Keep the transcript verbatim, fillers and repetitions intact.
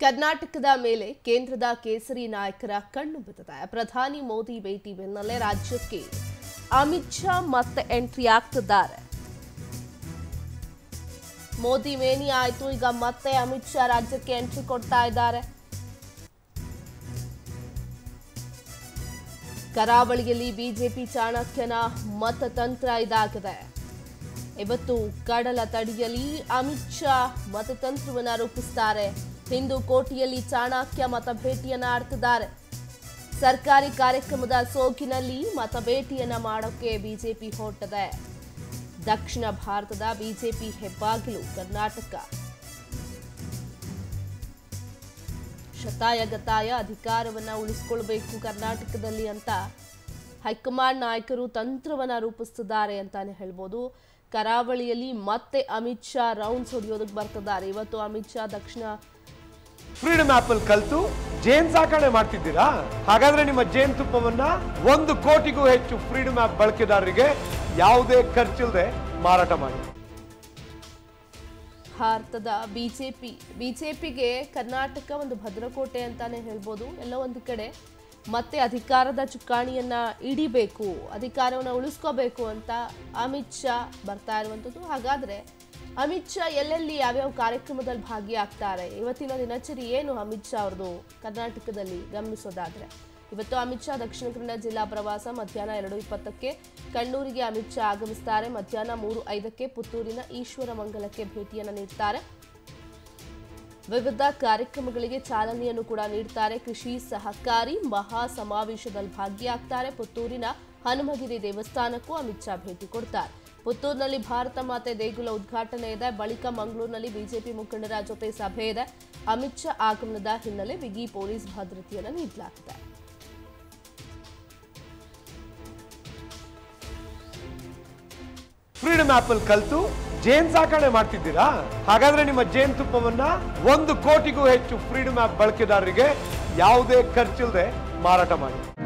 ಕರ್ನಾಟಕದ ಮೇಲೆ ಕೇಂದ್ರದ ಕೇಸರಿ ನಾಯಕರ ಕಣ್ಣು ಬಿದ್ದಿದೆ. ಪ್ರಧಾನಿ ಮೋದಿ ಭೇಟಿ ಬೆನ್ನಲ್ಲೇ ರಾಜ್ಯಕ್ಕೆ ಅಮಿತ್ ಶಾ ಮತ್ತೆ ಎಂಟ್ರಿ ಆಗ್ತಿದ್ದಾರೆ. ಮೋದಿ ಮೇನಿ ಆಯ್ತು, ಈಗ ಮತ್ತೆ ಅಮಿತ್ ಶಾ ರಾಜ್ಯಕ್ಕೆ ಎಂಟ್ರಿ ಕೊಡ್ತಾ ಇದ್ದಾರೆ. ಕರಾವಳಿಯಲ್ಲಿ ಬಿಜೆಪಿ ಚಾಣಕ್ಯನ ಮತತಂತ್ರ ಇದಾಗಿದೆ. ಇವತ್ತು ಕಡಲ ತಡಿಯಲ್ಲಿ ಅಮಿತ್ ಶಾ ಮತತಂತ್ರವನ್ನ ರೂಪಿಸುತ್ತಾರೆ. ಹಿಂದೂ ಕೋಟೆಯಲ್ಲಿ ಚಾಣಕ್ಯ ಮತಭೇಟಿಯನ್ನ ಆಡ್ತಿದ್ದಾರೆ. ಸರ್ಕಾರಿ ಕಾರ್ಯಕ್ರಮದ ಸೋಗಿನಲ್ಲಿ ಮತಭೇಟಿಯನ್ನ ಮಾಡೋಕೆ ಬಿಜೆಪಿ ಹೊರಟಿದೆ. ದಕ್ಷಿಣ ಭಾರತದ ಬಿಜೆಪಿ ಹೆಬ್ಬಾಗಿಲು ಕರ್ನಾಟಕ. ಶತಾಯಗತಾಯ ಅಧಿಕಾರವನ್ನ ಉಳಿಸಿಕೊಳ್ಳಬೇಕು ಕರ್ನಾಟಕದಲ್ಲಿ ಅಂತ ಹೈಕಮಾಂಡ್ ನಾಯಕರು ತಂತ್ರವನ್ನ ರೂಪಿಸುತ್ತಿದ್ದಾರೆ ಅಂತಾನೆ ಹೇಳ್ಬೋದು. ಕರಾವಳಿಯಲ್ಲಿ ಮತ್ತೆ ಅಮಿತ್ ಶಾ ರೌಂಡ್ಸ್ ಹೊಡೆಯೋದಕ್ಕೆ ಬರ್ತಿದ್ದಾರೆ. ಇವತ್ತು ಅಮಿತ್ ಶಾ ದಕ್ಷಿಣ ಫ್ರೀಡಮ್ ಆಪ್ ಅಲ್ಲಿ ಕಲಿತು ಜೇನ್ ಸಾಕಣೆ ಮಾಡ್ತಿದ್ದೀರಾ? ಹಾಗಾದ್ರೆ ನಿಮ್ಮ ಜೇನ್ ತುಪ್ಪವನ್ನ ಒಂದು ಕೋಟಿಗೂ ಹೆಚ್ಚು ಫ್ರೀಡಮ್ ಆಪ್ ಬಳಕೆದಾರರಿಗೆ ಯಾವುದೇ ಖರ್ಚಿಲ್ಲದೆ ಮಾರಾಟ ಮಾಡಿ. ಭಾರತದ ಬಿಜೆಪಿ ಬಿಜೆಪಿಗೆ ಕರ್ನಾಟಕ ಒಂದು ಭದ್ರಕೋಟೆ ಅಂತಾನೆ ಹೇಳ್ಬೋದು. ಎಲ್ಲ ಒಂದು ಕಡೆ ಮತ್ತೆ ಅಧಿಕಾರದ ಚುಕ್ಕಾಣಿಯನ್ನ ಹಿಡಿಬೇಕು, ಅಧಿಕಾರವನ್ನು ಉಳಿಸ್ಕೋಬೇಕು ಅಂತ ಅಮಿತ್ ಶಾ ಬರ್ತಾ ಇರುವಂಥದ್ದು. ಹಾಗಾದ್ರೆ ಅಮಿತ್ ಶಾ ಎಲ್ಲೆಲ್ಲಿ ಯಾವ್ಯಾವ ಕಾರ್ಯಕ್ರಮದಲ್ಲಿ ಭಾಗಿಯಾಗ್ತಾರೆ, ಇವತ್ತಿನ ದಿನಚರಿ ಏನು ಅಮಿತ್ ಶಾ ಅವ್ರದ್ದು ಕರ್ನಾಟಕದಲ್ಲಿ ಗಮನಿಸೋದಾದ್ರೆ, ಇವತ್ತು ಅಮಿತ್ ಶಾ ದಕ್ಷಿಣ ಕನ್ನಡ ಜಿಲ್ಲಾ ಪ್ರವಾಸ. ಮಧ್ಯಾಹ್ನ ಎರಡು ಇಪ್ಪತ್ತಕ್ಕೆ ಕಣ್ಣೂರಿಗೆ ಅಮಿತ್ ಶಾ ಆಗಮಿಸ್ತಾರೆ. ಮಧ್ಯಾಹ್ನ ಮೂರು ಐದಕ್ಕೆ ಪುತ್ತೂರಿನ ಈಶ್ವರ ಮಂಗಲಕ್ಕೆ ಭೇಟಿಯನ್ನು ನೀಡ್ತಾರೆ. ವಿವಿಧ ಕಾರ್ಯಕ್ರಮಗಳಿಗೆ ಚಾಲನೆಯನ್ನು ಕೂಡ ನೀಡ್ತಾರೆ. ಕೃಷಿ ಸಹಕಾರಿ ಮಹಾ ಸಮಾವೇಶದಲ್ಲಿ ಭಾಗಿಯಾಗ್ತಾರೆ. ಪುತ್ತೂರಿನ ಹನುಮಗಿರಿ ದೇವಸ್ಥಾನಕ್ಕೂ ಅಮಿತ್ ಶಾ ಭೇಟಿ ಕೊಡ್ತಾರೆ. ಪುತ್ತೂರಿನಲ್ಲಿ ಭಾರತ ಮಾತೆ ದೇಗುಲ ಉದ್ಘಾಟನೆ ಇದೆ. ಬಳಿಕ ಮಂಗಳೂರಿನಲ್ಲಿ ಬಿಜೆಪಿ ಮುಖಂಡರ ಜೊತೆ ಸಭೆ ಇದೆ. ಅಮಿತ್ ಶಾ ಆಗಮನದ ಹಿನ್ನೆಲೆ ಬಿಗಿ ಪೊಲೀಸ್ ಭದ್ರತೆಯನ್ನು ನೀಡಲಾಗಿದೆ. ಫ್ರೀಡಮ್ ಆಪ್ ಅಲ್ಲಿ ಕಲಿತು ಜೇನ್ ಸಾಕಣೆ ಮಾಡ್ತಿದ್ದೀರಾ? ಹಾಗಾದ್ರೆ ನಿಮ್ಮ ಜೇನ್ ತುಪ್ಪವನ್ನ ಒಂದು ಕೋಟಿಗೂ ಹೆಚ್ಚು ಫ್ರೀಡಮ್ ಆಪ್ ಬಳಕೆದಾರರಿಗೆ ಯಾವುದೇ ಖರ್ಚಿಲ್ಲದೆ ಮಾರಾಟ ಮಾಡಿ.